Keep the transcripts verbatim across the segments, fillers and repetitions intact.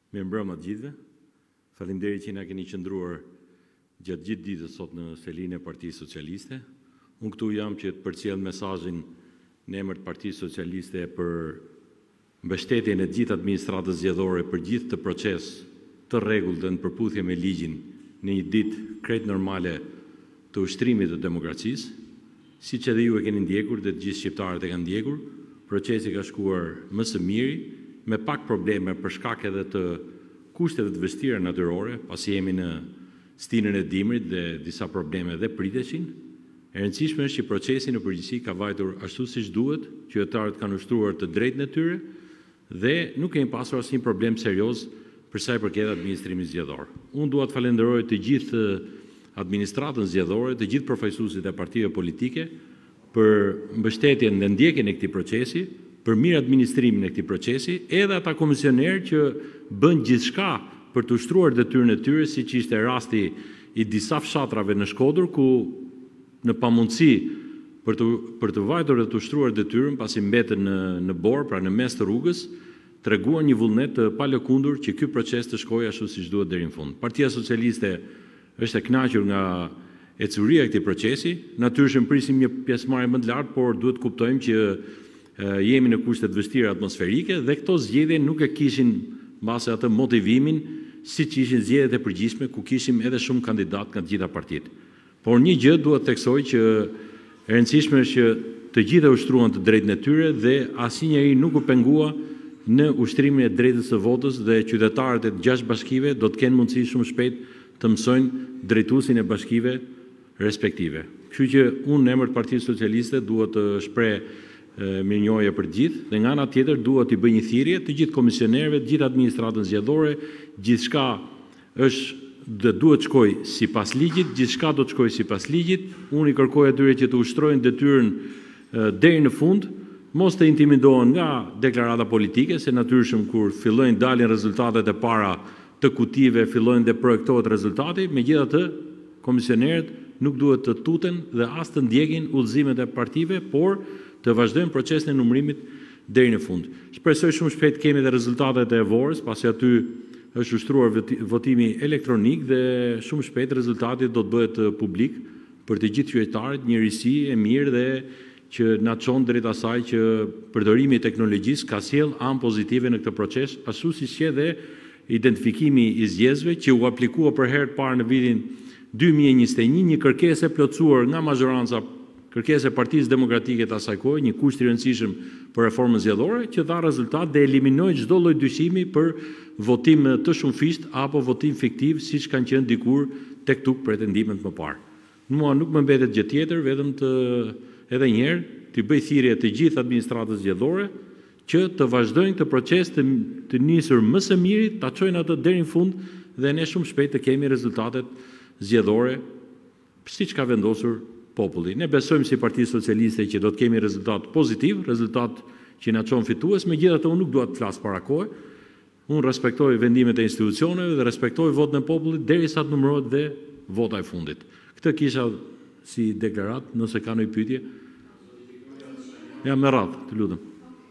Mirëmbrëma të gjithëve. Faleminderit që na keni qëndruar gjatë gjithë ditës sot në selinë e Partisë Socialiste. Unë këtu jam që të përcjell mesazhin në emër të Partisë Socialiste për mbështetjen e gjithë administratës zgjedhore për gjithë të proces të rregullt dhe në përputhje me ligjin në një ditë krejt normale të ushtrimit të demokracisë. Siç edhe ju e keni ndjekur dhe të gjithë shqiptarët e kanë ndjekur, procesi ka shkuar më së miri, me pak probleme për shkak edhe të kushteve të vështira natyrore, pasi jemi në stinën e dimrit dhe disa probleme dhe priteshin. E rëndësishme është që procesi në përgjithësi ka vajtur ashtu siç duhet, qytetarët kanë ushtruar të drejtën e tyre dhe nuk kemi pasur asnjë problem serioz për sa i përket administrimit zgjedhor. Unë dua të falenderoj të gjithë administratën zgjedhore, të gjithë përfaqësuesit e partive politike për mbështetjen dhe ndjekjen e këtij procesi, për mirë administrimin e këtij procesi, edhe ata komisionerë që bën gjithçka për të ushtruar detyrën e tyre, siç ishte rasti i disa fshatrave në Shkodër, ku në pamundësi për të për të vajtur dhe të ushtruar detyrën, pasi mbetën në në borë, pra në mes të rrugës, treguan një vullnet të palëkundur që ky proces të shkojë ashtu siç duhet deri në fund. Partia Socialiste është e kënaqur nga ecuria e këtij procesi. Natyrisht prisim një pjesëmarrje më të lartë, por duhet kuptojmë që jemi në kushte të vështira atmosferike dhe këto zgjedhje nuk e kishin mbase atë motivimin siç ishin zgjedhjet e përgjithshme ku kishim edhe shumë kandidatë nga të gjitha partitë. Por një gjë duhet theksoj që e rëndësishme është që të gjithë ushtruan të drejtën e tyre dhe asnjëri nuk u pengua në ushtrimin e drejtës së votës dhe qytetarët e gjashtë bashkive do të kenë mundësi shumë shpejt të mësojnë drejtuesin e bashkive respektive. Kështu që unë në emër të Partisë Socialiste dua të shpreh mirënjohje për gjithë, dhe nga ana tjetër dua t'i bëj një thirrje të gjithë komisionerëve, të gjithë administratën zgjedhore, gjithçka është dhe duhet shkojë sipas ligjit, gjithçka do të shkojë sipas ligjit. Unë i kërkoj atyre që të ushtrojnë detyrën deri në fund, mos të intimidohen nga deklarata politike, se natyrisht kur fillojnë dalin rezultatet e para të kutive, fillojnë dhe projektohet rezultati, megjithatë komisionerët nuk duhet të tuten dhe as të ndjekin udhëzimet e partive, por të vazhdojmë procesin e numërimit deri në fund. Shpresoj shumë shpejt kemi dhe rezultatet e vorës, pasi aty është ushtruar votimi elektronik dhe shumë shpejt rezultati do të bëhet publik për të gjithë qytetarët, njërisi e mirë dhe që na çon drejt asaj që përdorimi i teknologjisë ka sjell anë pozitive në këtë proces, ashtu siç që dhe identifikimi i zgjedhësve që u aplikua për herë të parë në vitin dy mijë e njëzet e një, një kërkesë e plotësuar nga mazhoranca, kërkesë e Partisë Demokratike të asaj kohe, një kusht i rëndësishëm për reformën zgjedhore, që dha rezultat dhe eliminoi çdo lloj dyshimi për votim të shumëfisht apo votim fiktiv, siç kanë qenë dikur tek tuk pretendimet më parë. Mua nuk më mbetet gjë tjetër, vetëm të edhe një herë të bëj thirrje të gjithë administratës zgjedhore që të vazhdojnë këtë proces të, të nisur më së miri, ta çojnë atë deri në fund dhe ne shumë shpejt të kemi rezultatet zgjedhore siç ka vendosur populli. Ne besojmë si Parti Socialiste që do të kemi rezultat pozitiv, rezultat që na çon fitues, megjithatë unë nuk dua të flas para kohë. Unë respektoj vendimet e institucioneve dhe respektoj votën e popullit derisa të numërohet dhe vota e fundit. Këtë kisha si deklarat, nëse ka ndonjë pyetje. Ja, me radhë, të lutem.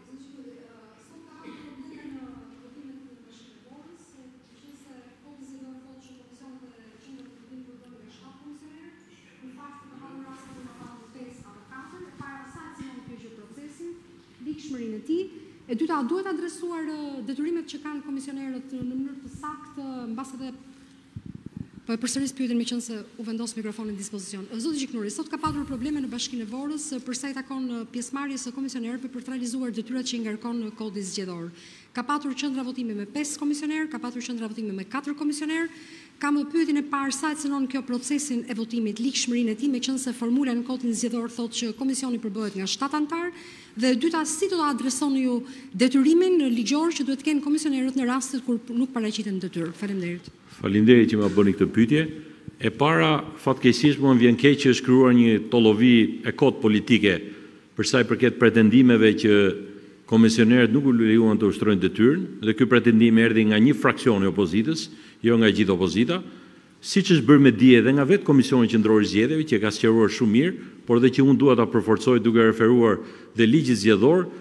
Likshmërinë e tij. E dyta, duhet adresuar detyrimet që kanë komisionerët në mënyrë të saktë, mbas edhe po e përsëris pyetjen meqense u vendos mikrofoni në dispozicion. Zoti Gjiknuri, sot ka patur probleme në Bashkinë e Vorës për sa i takon pjesëmarrjes së komisionerëve për të realizuar detyrat që i ngarkon kodi zgjedhor. Ka patur qendra votimi me pesë komisionerë, ka patur qendra votimi me katër komisionerë. Kam pyetjen e parë, sa e cënon kjo procesin e votimit, likshmërinë e tij, meqense formula në kodin zgjedhor thotë që komisioni përbëhet nga shtatë anëtar, dhe e dyta, si do ta adresoni ju detyrimin ligjor që duhet të kenë komisionerët në rastet kur nuk paraqiten detyrë? Faleminderit. Faleminderit që më bëni këtë pyetje. E para, fatkeqësisht më vjen keq që është krijuar një tollovi e kot politike për sa i përket pretendimeve që komisionerët nuk u lejuan të ushtrojnë detyrën, dhe ky pretendim erdhi nga një fraksion i opozitës, jo nga gjithë opozita, siç është bërë me dije edhe nga vetë Komisioni Qendror i Zgjedhjeve, që ka sqaruar shumë mirë, por dhe që unë dua ta përforcoj duke referuar dhe ligjit zgjedhor,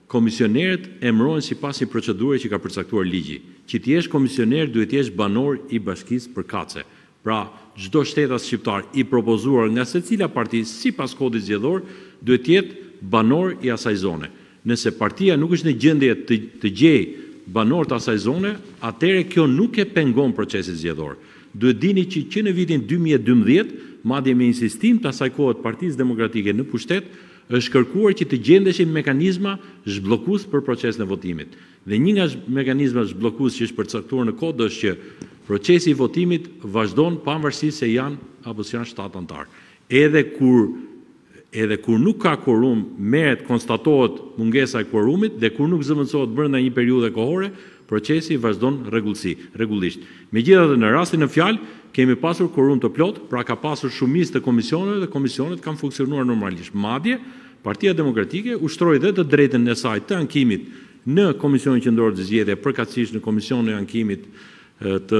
komisionerët emërohen sipas një procedure që ka përcaktuar ligji. Që ti jesh komisioner duhet të jesh banor i Bashkisë Përkatëse. Pra, çdo shtetas shqiptar i propozuar nga secila parti sipas kodit zgjedhor duhet të jetë banor i asaj zone. Nëse partia nuk është në gjendje të, të gjejë banor të asaj zone, atëherë kjo nuk e pengon procesin zgjedhor. Duhet dini që që në vitin dy mijë e dymbëdhjetë, madje me insistim të asaj kohe të Partisë Demokratike në pushtet, është kërkuar që të gjendeshin mekanizma zhbllokues për procesin e votimit. Dhe një nga mekanizmat zhbllokues që është përcaktuar në kod është që procesi i votimit vazhdon pavarësisht se janë apo si janë shtatë antar. Edhe kur edhe kur nuk ka quorum, merret konstatohet mungesa e quorumit dhe kur nuk zëvendësohet brenda një periudhe kohore, procesi vazhdon rregullsi, rregullisht. Megjithatë, në rastin e fjalë kemi pasur quorum të plot, pra ka pasur shumicë të komisioneve dhe komisionet kanë funksionuar normalisht. Madje, Partia Demokratike ushtroi dhe të drejtën e saj të ankimit në Komisionin Qendror të Zgjedhjeve, përkatësisht në Komisionin e Ankimit të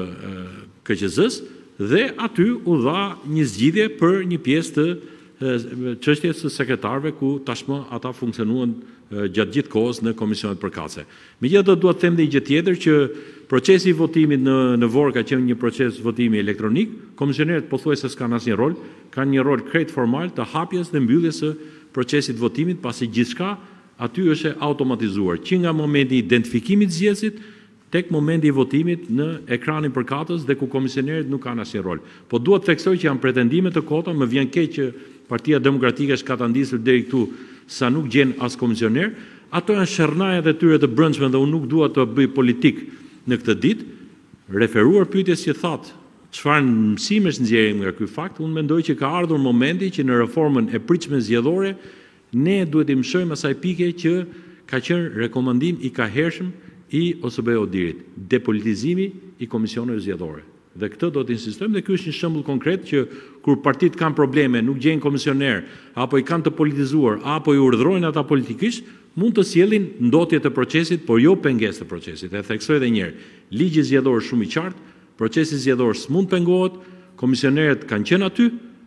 K Q Z-s dhe aty u dha një zgjidhje për një pjesë të çështjes së sekretarëve ku tashmë ata funksionuan gjatë gjithë kohës në komisionet përkatëse. Megjithatë, dua të them edhe një gjë tjetër që procesi i votimit në në Vor ka qenë një proces votimi elektronik, komisionerët pothuajse s'kan asnjë rol, kanë një rol krejt formal të hapjes dhe mbylljes së procesit votimit, pasi gjithçka aty është automatizuar, që nga momenti i identifikimit të zgjedhësit tek momenti i votimit në ekranin përkatës dhe ku komisionerët nuk kanë asnjë rol. Po dua të theksoj që janë pretendime të kota, më vjen keq që Partia Demokratike është katandisur deri këtu sa nuk gjen as komisioner. Ato janë shërnajet e tyre të brendshme dhe unë nuk dua të bëj politik në këtë ditë. Referuar pyetjes që thatë çfarë mësimesh nxjerrim nga ky fakt, unë mendoj që ka ardhur momenti që në reformën e pritshme zgjedhore ne duhet të mësojmë asaj pike që ka qenë rekomandim i kahershëm i O S B Odirit, depolitizimi i komisioneve zgjedhore. Dhe këtë do të insistojmë dhe ky është një shembull konkret që kur partitë kanë probleme, nuk gjejnë komisioner, apo i kanë të politizuar, apo i urdhërojnë ata politikisht, mund të sjellin ndotje të procesit, por jo pengesë të procesit. E theksoj edhe një herë, ligji zgjedhor është shumë i qartë, procesi zgjedhor s'mund pengohet, komisionerët kanë qenë aty,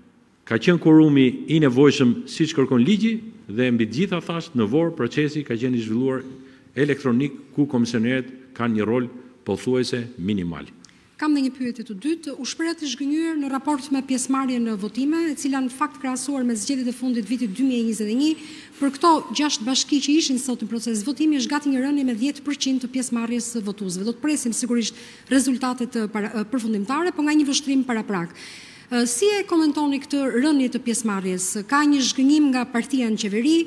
ka qenë quorumi i nevojshëm siç kërkon ligji dhe mbi të gjitha thash në Vor procesi ka qenë i zhvilluar elektronik ku komisionerët kanë një rol pothuajse minimal. Kam dhe një pyetje të dytë, u shpreh të zhgënjur në raport me pjesëmarrjen në votime, e cila në fakt krahasuar me zgjedhjet e fundit vitit dy mijë e njëzet e një, për këto gjashtë bashki që ishin sot në proces votimi është gati një rënje me dhjetë përqind të pjesëmarrjes së votuesve. Do të presim sigurisht rezultatet përfundimtare, por nga një vështrim paraprak. Si e komentoni këtë rënje të pjesëmarrjes? Ka një zhgënjim nga partia në qeveri,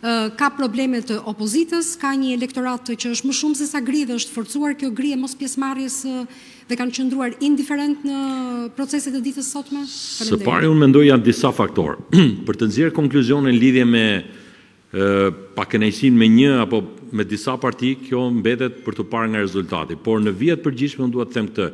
ka probleme të opozitës, ka një elektorat që është më shumë se sa gri dhe është forcuar kjo gri e mos pjesëmarrjes dhe kanë qëndruar indiferent në proceset e ditës sotme? Së pari unë mendoj janë disa faktorë. Për të nxjerrë konkluzione në lidhje me pakënaqësinë me një apo me disa parti, kjo mbetet për të parë nga rezultati. Por në vijat përgjithshme unë dua të them këtë.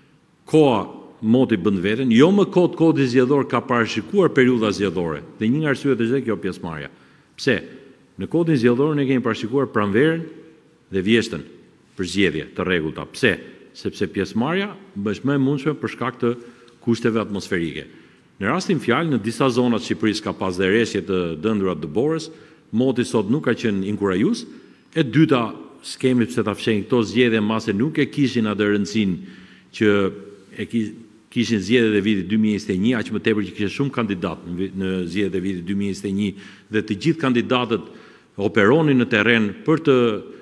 Koha moti bën veten, jo më kod kodi zgjedhor ka parashikuar periudha zgjedhore. Dhe një nga arsyet është kjo pjesëmarrja. Pse? Në kodin zgjedhor ne kemi parashikuar pranverën dhe vjeshtën për zgjedhje të rregullta. Pse? Sepse pjesëmarrja është më e mundshme për shkak të kushteve atmosferike. Në rastin fjalë, në disa zona të Shqipërisë ka pas dhe rreshje të dëndura të borës, moti sot nuk ka qenë inkurajues. E dyta, s'kemi pse ta fshejmë këto zgjedhje mase nuk e kishin atë rëndësinë që e kishin zgjedhjet e vitit dy mijë e njëzet e një, aq më tepër që kishte shumë kandidatë në zgjedhjet e vitit dy mijë e njëzet e një dhe të gjithë kandidatët operonin në terren për të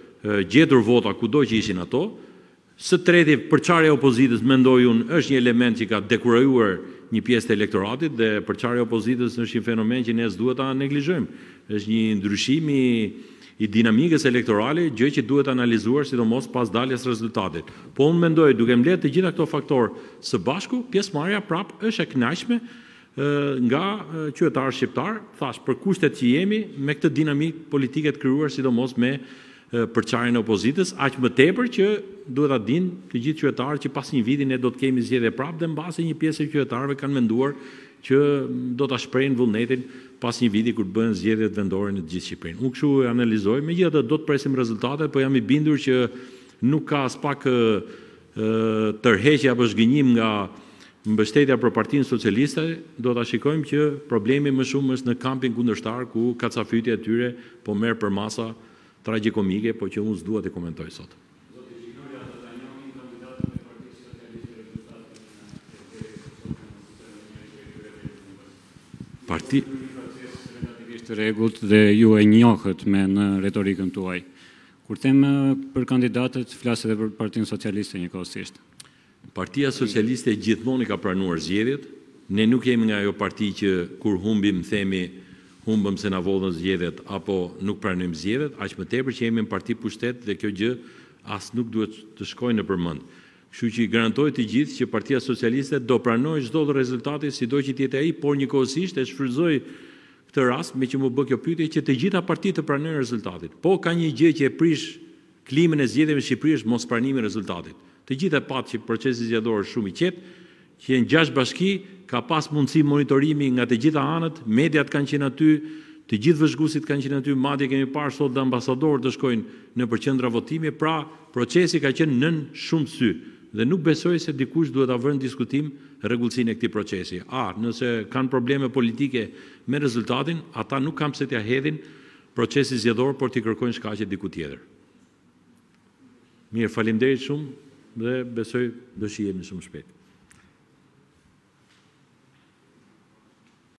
gjetur vota kudo që ishin ato. Së treti, përçarja e opozitës mendoj unë është një element që ka dekurajuar një pjesë të elektoratit dhe përçarja e opozitës është një fenomen që ne s'duhet ta neglizhojmë. Është një ndryshim i i dinamikës elektorale, gjë që duhet analizuar sidomos pas daljes rezultatit. Po unë mendoj, duke mbledhur të gjitha këto faktorë së bashku, pjesëmarrja prapë është e kënaqshme nga qytetarë shqiptar, thash për kushtet që jemi me këtë dinamikë politike të krijuar sidomos me përçarjen e opozitës, aq më tepër që duhet ta dinë të gjithë qytetarët që pas një viti ne do të kemi zgjedhje prapë dhe mbasi një pjesë e qytetarëve kanë menduar që do ta shprehin vullnetin pas një viti kur bëhen zgjedhjet vendore në të gjithë Shqipërinë. Unë kështu e analizoj, megjithatë do të presim rezultatet, por jam i bindur që nuk ka as pak tërheqje apo zhgënjim nga mbështetja për Partinë Socialiste. Do ta shikojmë që problemi më shumë është në kampin kundërshtar ku kacafytja e tyre po merr për masa tragjikomike, po që unë s'dua të komentoj sot. Parti relativisht rregullt dhe ju e njohët me në retorikën tuaj. Kur them për kandidatët, flas edhe për Partinë Socialiste njëkohësisht. Partia Socialiste gjithmonë i ka pranuar zgjedhjet. Ne nuk jemi nga ajo parti që kur humbim themi humbëm se na vodhën zgjedhjet apo nuk pranojmë zgjedhjet, aq më tepër që jemi në parti pushtet dhe kjo gjë as nuk duhet të shkojë në përmend. Kështu që i garantoj të gjithë që Partia Socialiste do pranojë çdo rezultati sido që të jetë ai, por njëkohësisht e shfrytëzoj këtë rast me që më bë kjo pyetje që të gjitha partitë të pranojnë rezultatin. Po ka një gjë që e prish klimën e zgjedhjeve në Shqipëri është mos pranimi i rezultatit. Të gjithë e patë që procesi zgjedhor është shumë i qetë, që janë gjashtë bashki, ka pas mundësi monitorimi nga të gjitha anët, mediat kanë qenë aty, të gjithë vëzhguesit kanë qenë aty, madje kemi parë sot dhe ambasadorë të shkojnë në qendra votimi, pra procesi ka qenë nën shumë sy dhe nuk besoj se dikush duhet ta vënë në diskutim rregullsinë e këtij procesi. A, nëse kanë probleme politike me rezultatin, ata nuk kanë pse t'ia hedhin procesi zgjedhor, por t'i kërkojnë shkaqe diku tjetër. Mirë, faleminderit shumë dhe besoj do shihemi shumë shpejt.